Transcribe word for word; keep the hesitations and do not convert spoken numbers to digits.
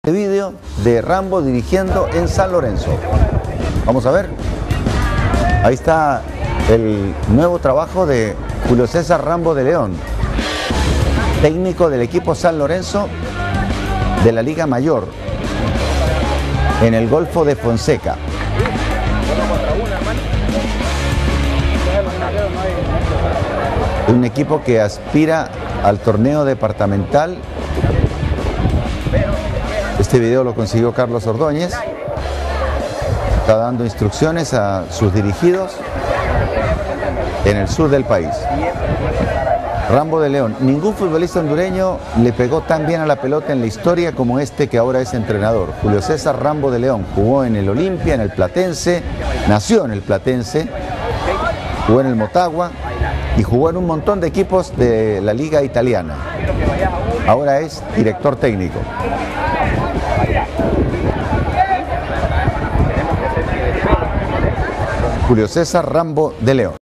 Este vídeo de Rambo dirigiendo en San Lorenzo. Vamos a ver. Ahí está el nuevo trabajo de Julio César Rambo de León, técnico del equipo San Lorenzo de la Liga Mayor en el Golfo de Fonseca. Un equipo que aspira al torneo departamental. Este video lo consiguió Carlos Ordóñez. Está dando instrucciones a sus dirigidos en el sur del país. Rambo de León. Ningún futbolista hondureño le pegó tan bien a la pelota en la historia como este que ahora es entrenador. Julio César Rambo de León jugó en el Olimpia, en el Platense, nació en el Platense, jugó en el Motagua y jugó en un montón de equipos de la liga italiana. Ahora es director técnico. Julio César Rambo de León.